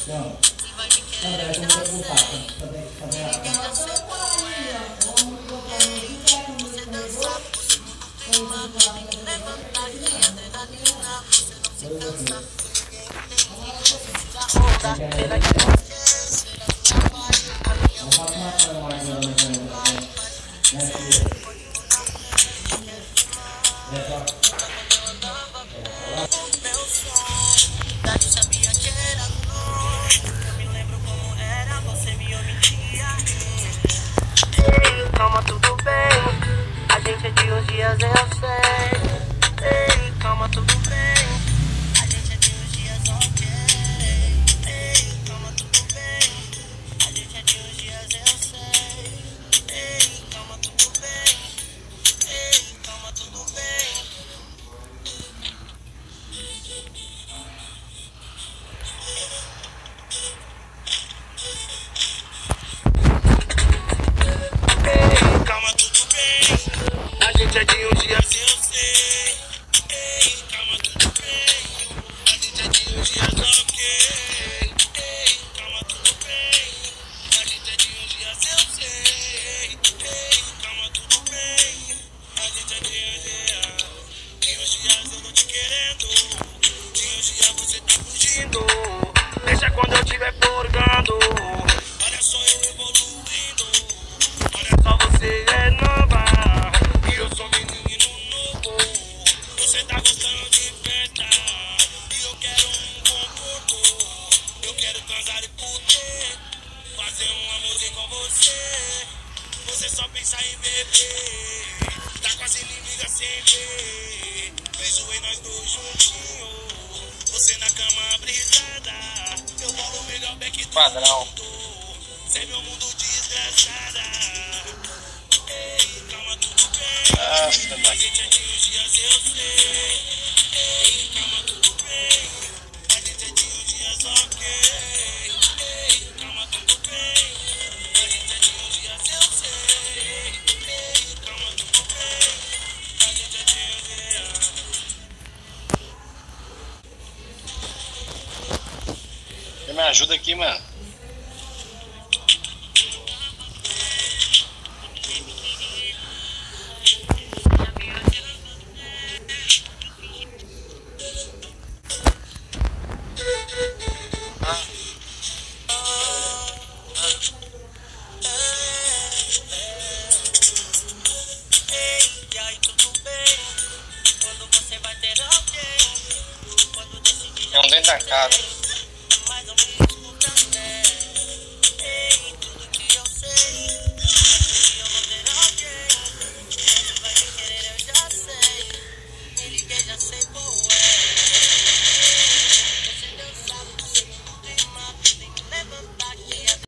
Não. Não, daí eu vou preocupar. Fazer calma, tudo bem. A gente é de uns dias, eu sei. Ei, calma, tudo bem. A gente é de uns dias, ok. Ei, calma, tudo bem. A gente é de uns dias, eu sei. Ei, calma, tudo bem. Ei, calma, tudo bem. Ei, calma, tudo bem. A gente é de uns dias, eu sei. Ei, calma, tudo bem. A gente é de uns dias, ok. Ei, calma, tudo bem. A gente é de uns dias, eu sei. Ei, calma, tudo bem. A gente é de uns dias. De uns dias eu tô te querendo. De uns dias você tá fugindo. Deixa quando eu tiver purgando. Olha só eu evoluindo. Olha só, você é nova e eu sou menino novo. Você tá gostando de festa e eu quero um conforto. Eu quero transar e poder fazer um amorzinho com você. Você só pensa em beber, tá quase inimiga sem ver. Beijo em nós dois juntinhos, você na cama brisada. Eu falo o melhor back do Padrão. mundo. Sem meu mundo desgraçada. Ei, calma, tudo bem. A gente é de uns dias, eu sei. Ei, calma, tudo bem. A gente é de uns dias, ok. Ei, calma, tudo bem. A gente é de uns dias, eu sei. Ei, calma, tudo bem. A gente é de uns dias. Você me ajuda aqui, mano. Ei, e aí, tudo bem? Quando você vai ter alguém? Quando decidir É um dentro da cara.